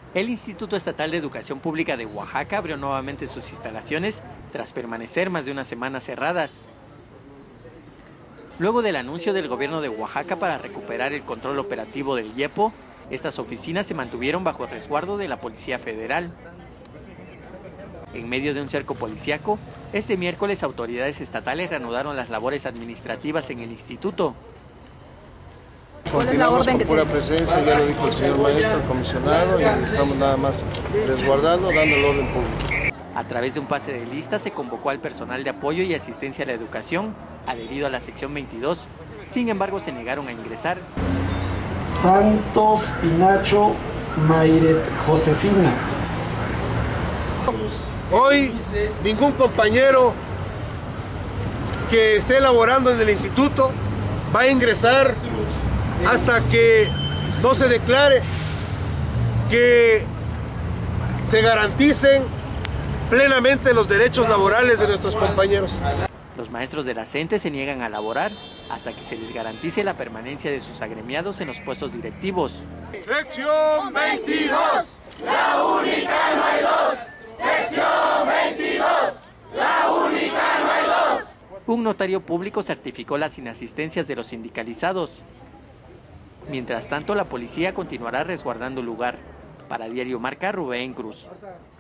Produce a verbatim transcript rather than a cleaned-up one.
El Instituto Estatal de Educación Pública de Oaxaca abrió nuevamente sus instalaciones tras permanecer más de una semana cerradas. Luego del anuncio del gobierno de Oaxaca para recuperar el control operativo del IEPO, estas oficinas se mantuvieron bajo el resguardo de la Policía Federal. En medio de un cerco policíaco, este miércoles autoridades estatales reanudaron las labores administrativas en el instituto. Continuamos con pura presencia, ya lo dijo el señor maestro, el comisionado, y estamos nada más resguardando, dando el orden público. A través de un pase de lista se convocó al personal de apoyo y asistencia a la educación, adherido a la sección veintidós. Sin embargo, se negaron a ingresar. Santos Pinacho Mayret Josefina. Hoy ningún compañero que esté laborando en el instituto va a ingresar hasta que no se declare que se garanticen plenamente los derechos laborales de nuestros compañeros. Los maestros de la CENTE se niegan a laborar hasta que se les garantice la permanencia de sus agremiados en los puestos directivos. Sección veintidós, la única, no hay dos. Sección veintidós, la única, no hay dos. Un notario público certificó las inasistencias de los sindicalizados. Mientras tanto, la policía continuará resguardando el lugar. Para Diario Marca, Rubén Cruz.